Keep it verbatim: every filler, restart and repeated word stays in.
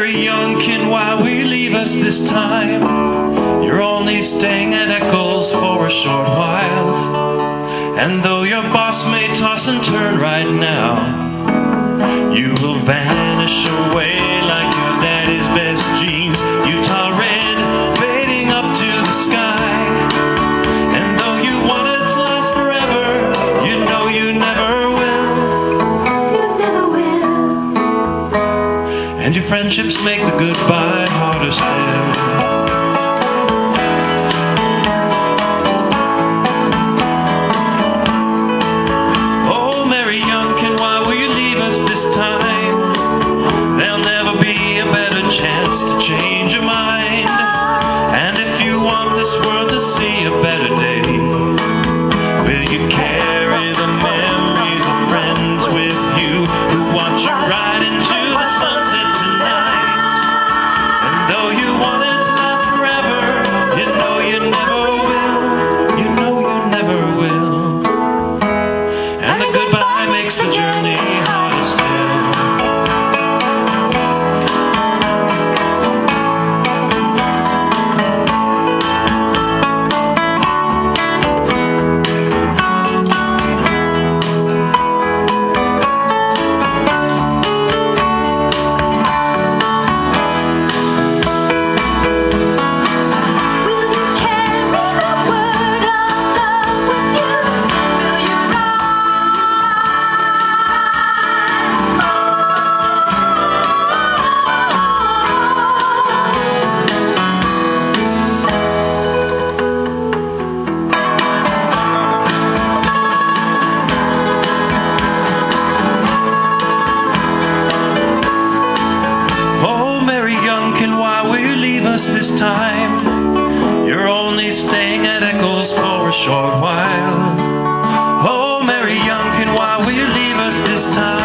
Mary Youngkin, why will you leave us this time? You're only staying at Eccles for a short while. And though your boss may toss and turn right now, you will vanish away like your daddy's best jeans, Utah red fading up to the sky. And though you want it to last forever, you know you never will. You never will. And your friendships make the goodbye harder still. Change your mind, and if you want this world to see a better day, will you carry the memories of friends with you who want you right into the sunset tonight? And though you want it to last forever, you know you never will, you know you never will. And the goodbye makes the journey harder still. This time, you're only staying at Eccles for a short while. Oh, Mary Youngkin, why will you leave us this time?